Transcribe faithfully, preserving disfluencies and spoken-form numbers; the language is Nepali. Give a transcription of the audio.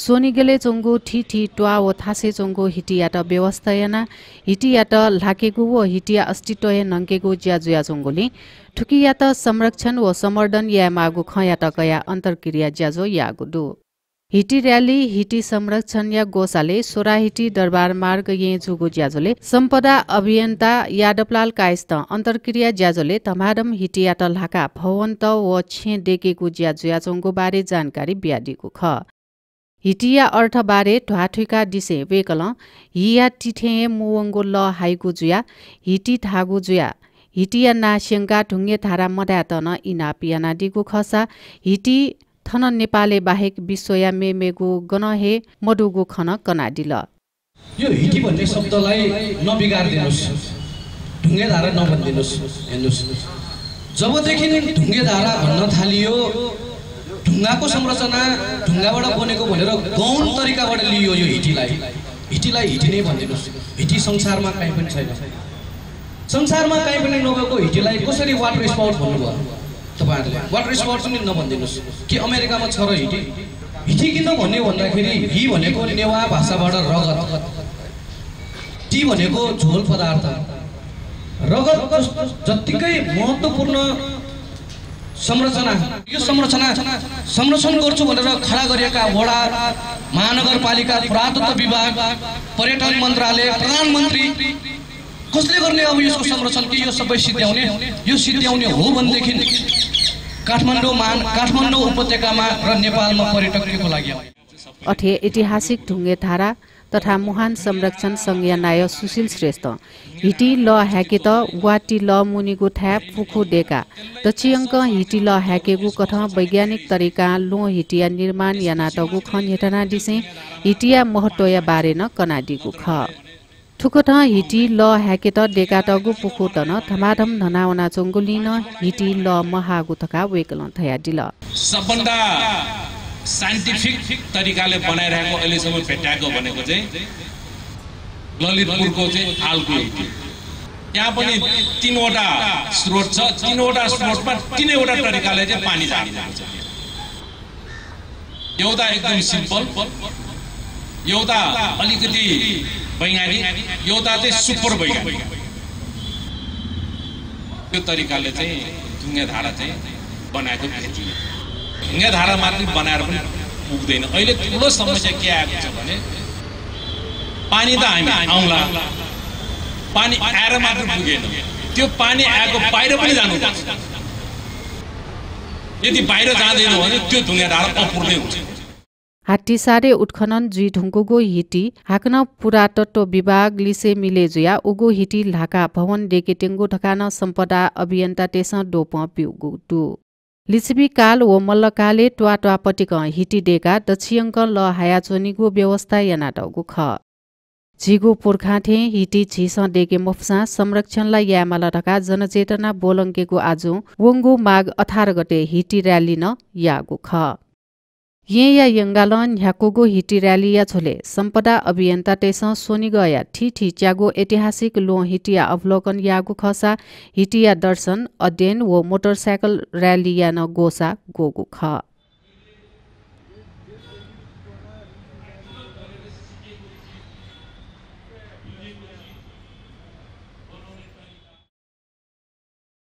सोनिगले चोंगो ठी ठी ट्वा व थासे चोंगो हिटियाट व्यवस्थायना हिटियाट लाकेगु व हिटिया अस्तित्वय नंकेगु ज्याजुया चोंगोली ठुकियाट संरक्षण व समर्दन या मागु खयाट कया अन्तरक्रिया ज्याजो यागुदु हिटी र्याली हिटी संरक्षण या गोसाले सोरा हिटी दरबार मार्ग ये जुगु ज्याजोले सम्पदा अभियन्ता यादवलाल कायस्थ अन्तरक्रिया ज्याजोले तमाडम हिटियाट लाका भवन्त व छे डेकेगु ज्याजुया चोंगो बारे जानकारी ब्यादिगु ख हिटिया अर्थ बारे ढ्वाठुका दिसे वेकल हिया टिठे मुवंगो ल हाइगु जुया हिटी थागु जुया हिटिया नास्यंगा ढुङ्गे धारा मदातन इना पियाना दिगु खसा हिटी थन नेपाले बाहेक विश्वया मेमेगु गनहे मडुगु खन कनादिल यो हिटी भन्ने शब्दलाई नबिगार दिनुस् ढुङ्गे धारा नभन्दिनुस् हेर्नुस् जबदेखि ढुङ्गे धारा भन्न थालियो ढुङ्गाको संरचना ढुङ्गाबाट बनेको भनेर गौण तरिकाबाट लियो यो हिटीलाई हिटीलाई हिटी नै भनिदिनुस् हिटी संसारमा कहीँ पनि छैन संसारमा कहीँ पनि नभएको हिटीलाई कसरी वाटर स्पाउट भन्नुभयो तपाईहरुले वाटर स्पाउट पनि नभन्दिनुस् कि अमेरिकामा छ र हिटी हिटी किन भन्ने भन्दाखेरि हि भनेको नेवा भाषाबाट रगत टी भनेको झोल पदार्थ रगत जतिकै महत्त्वपूर्ण संरचना यो संरचना संरक्षण गर्छु भनेर खडा गरिएका वडा महानगरपालिका पुरातत्व विभाग पर्यटन मन्त्रालय प्रधानमन्त्री कसले गर्ने अब यसको संरक्षण कि यो सबै सिद्ध्याउने यो सिद्ध्याउने हो भनेदेखि काठमाडौँ मान काठमाडौँ उपत्यकामा र नेपालमा पर्यटकको लागि अठे ऐतिहासिक ढुङ्गे धारा तथा मुहान संरक्षण संज्ञा नाय सुशील श्रेष्ठ हिटी ल ह्याके त वाटी ल मुनिगु थ्या पुखु डेका दक्षिणक हिटी ल ह्याकेगु कथ वैज्ञानिक तरिका लो हिटिया निर्माण या नाटकु खन हेटना दिसे हिटिया महत्वया बारे न कनादिगु ख थुकथ हिटी ल ह्याके त डेका तगु पुखु तन थमाथम धनावना चोंगुलिन हिटी ल महागु तका वेकल थया दिल सबभन्दा साइन्टिफिक तरिकाले बनाइरहेको अहिलेसम्म भेटाएको भनेको चाहिँ ललितपुरको चाहिँ आलको हिटी यहाँ पनि तीनवटा स्रोत छ तीनवटा स्रोतमा तीनैवटा तरिकाले चाहिँ पानी झारिरहेको छ एउटा एकदम सिम्पल एउटा अलिकति वैज्ञानिक एउटा चाहिँ सुपर वैज्ञानिक त्यो तरिकाले चाहिँ ढुङ्गे धारा चाहिँ बनाएको भेटियो ढुङ्गे धारा मात्र बनाएर पनि पुग्दैन अहिले ठुलो समस्या के आएको छ भने पानी त हामी आउँला पानी आएर मात्र पुगेन त्यो पानी आएको बाहिर पनि जानुपर्छ यदि बाहिर जाँदैन भने त्यो ढुङ्गे धारा अपूर्णै हुन्छ हाट्टीसारे उत्खनन जुई ढुङ्गुगो हिटी हाक्न पुरातत्व विभाग लिसे मिलेजुया उगो हिटी ढाका भवन डेकेटेङ्गो ढकान सम्पदा अभियन्ता तेस डोप पिउगु टु लिसिबी काल व मल्लकाले ट्वा ट्वा पटिक हिटी डेका दक्षिणक ल हायाचोनिगो व्यवस्था यनाटगु ख झिगो पुर्खाथे हिटी झिस डेके मफसा संरक्षणलाई यामाला ढका जनचेतना बोलङ्केको आजु वंगो माग अठार गते हिटी र्याली न यागु ख ये या यंगालन ह्याकोगो हिटी र्याली या छोले सम्पदा अभियन्ता तेस सोनी गया ठी ठी च्यागो ऐतिहासिक लो हिटिया अवलोकन यागु खसा हिटिया दर्शन अध्ययन व मोटरसाइकल र्याली या न गोसा गोगु ख